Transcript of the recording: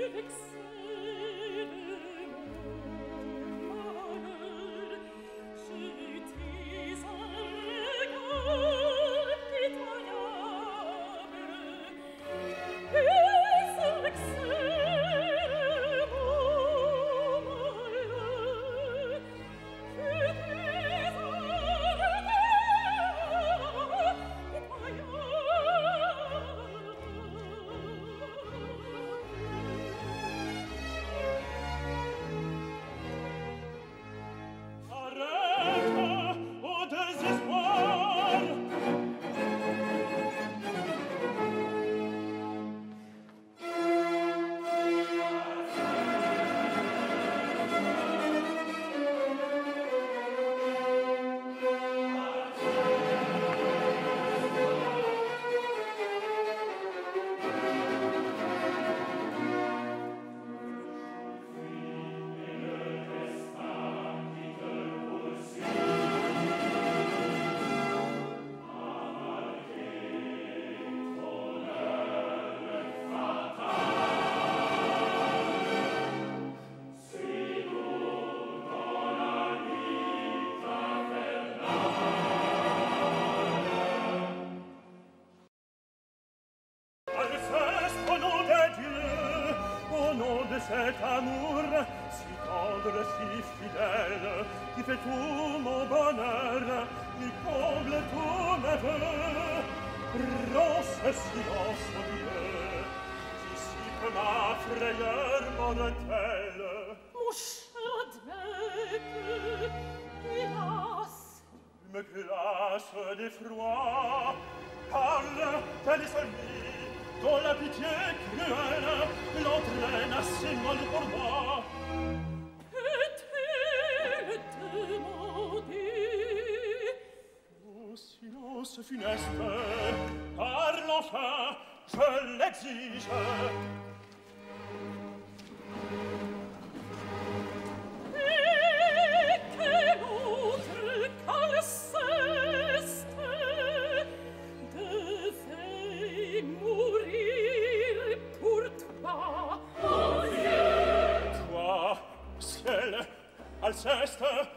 Cet amour si tendre, si fidèle, qui fait tout mon bonheur, qui comble tous mes vœux, rends ce silence odieux, qui dissipe ma frayeur mortelle. Mon cher Admète, hélas! Tu me glaces d'effroi, parle, tel est celui dont la pitié cruelle l'entraîne assez mal pour moi. Peut-elle demander? Oh, silence funeste, parle enfin, je l'exige. Et quel autre qu'Alceste devait mourir pour toi, mon Dieu? Toi, ciel, Alceste,